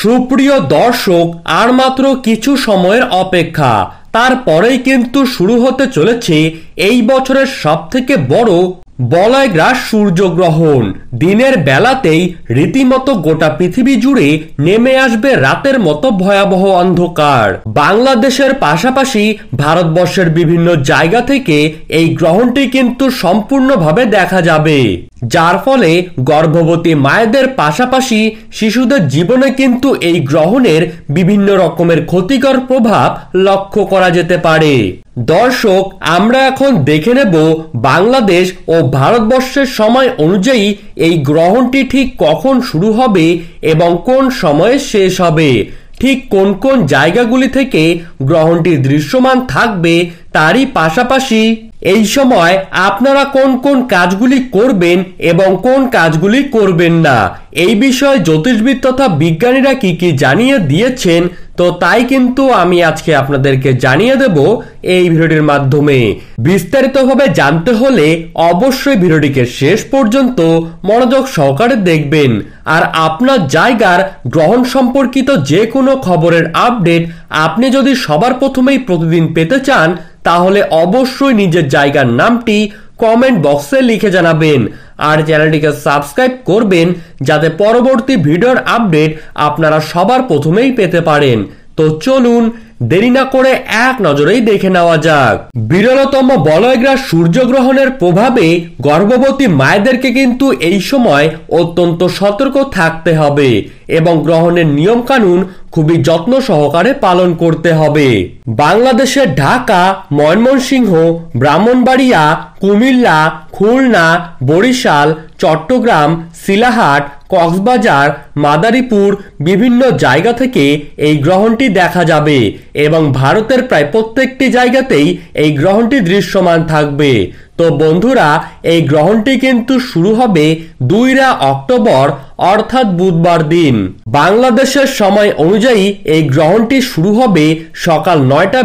সুপ্রিয় দর্শক, আর মাত্র কিছু সময়ের অপেক্ষা, তারপরেই কিন্তু শুরু হতে চলেছে এই বছরের সবথেকে বড় বলয়গ্রাস সূর্যগ্রহণ। দিনের বেলাতেই রীতিমতো গোটা পৃথিবী জুড়ে নেমে আসবে রাতের মতো ভয়াবহ অন্ধকার। বাংলাদেশের পাশাপাশি ভারতবর্ষের বিভিন্ন জায়গা থেকে এই গ্রহণটি কিন্তু সম্পূর্ণভাবে দেখা যাবে, যার ফলে গর্ভবতী মায়েদের পাশাপাশি শিশুদের জীবনে কিন্তু এই গ্রহণের বিভিন্ন রকমের ক্ষতিকর প্রভাব লক্ষ্য করা যেতে পারে। দর্শক, আমরা এখন দেখে নেব বাংলাদেশ ও ভারতবর্ষের সময় অনুযায়ী এই গ্রহণটি ঠিক কখন শুরু হবে এবং কোন সময়ে শেষ হবে। ঠিক কোন কোন জায়গাগুলি থেকে গ্রহণটি দৃশ্যমান থাকবে, তারই পাশাপাশি এই সময় আপনারা কোন কোন কাজগুলি করবেন এবং কোন কাজগুলি করবেন না, এই বিষয়ে জ্যোতিষবিদ তথা বিজ্ঞানীরা কি কি জানিয়ে দিয়েছেন, তো তাই কিন্তু আমি আজকে আপনাদেরকে জানিয়ে দেব এই ভিডিওটির মাধ্যমে। বিস্তারিতভাবে জানতে হলে অবশ্যই ভিডিওটিকে শেষ পর্যন্ত মনোযোগ সহকারে দেখবেন। আর আপনার জায়গার গ্রহণ সম্পর্কিত যে কোনো খবরের আপডেট আপনি যদি সবার প্রথমেই প্রতিদিন পেতে চান, তাহলে অবশ্যই নিজের জায়গার নামটি কমেন্ট বক্সে লিখে জানাবেন আর চ্যানেলটিকে সাবস্ক্রাইব করবেন, যাতে পরবর্তী ভিডিওর আপডেট আপনারা সবার প্রথমেই পেতে পারেন। তো চলুন দেরি না করে এক নজরেই দেখে নেওয়া যাক। বিরলতম বলয়গ্রাস সূর্যগ্রহণের প্রভাবে গর্ভবতী মায়েদেরকে কিন্তু এই সময় অত্যন্ত সতর্ক থাকতে হবে এবং গ্রহণের নিয়ম কানুন খুবই যত্ন সহকারে পালন করতে হবে। বাংলাদেশের ঢাকা, ময়মনসিংহ, ব্রাহ্মণবাড়িয়া, কুমিল্লা, খুলনা, বরিশাল, চট্টগ্রাম, শিলাহাট, কক্সবাজার, মাদারীপুর বিভিন্ন জায়গা থেকে এই গ্রহণটি দেখা যাবে এবং ভারতের প্রায় প্রত্যেকটি জায়গাতেই এই গ্রহণটি দৃশ্যমান থাকবে। তো বন্ধুরা, এই গ্রহণটি কিন্তু শুরু হবে 2 অক্টোবর অর্থাৎ বুধবার দিন। বাংলাদেশের সময় অনুযায়ী এই গ্রহণটি শুরু হবে সকাল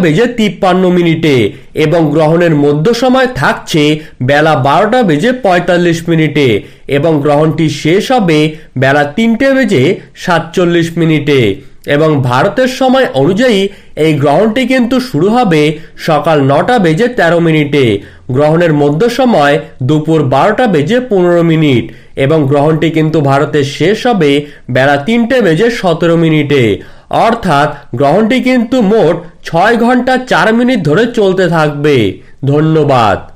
9:53 এবং গ্রহণের মধ্য সময় থাকছে বেলা 12:45 এবং গ্রহণটি শেষ হবে বেলা 3:47 এবং ভারতের সময় অনুযায়ী এই গ্রহণটি কিন্তু শুরু হবে সকাল 9:13 গ্রহণের মধ্য সময় দুপুর 12:15 এবং গ্রহণটি কিন্তু ভারতে শেষ হবে বেলা 3:17 অর্থাৎ গ্রহণটি কিন্তু মোট 6 ঘন্টা 4 মিনিট ধরে চলতে থাকবে। ধন্যবাদ।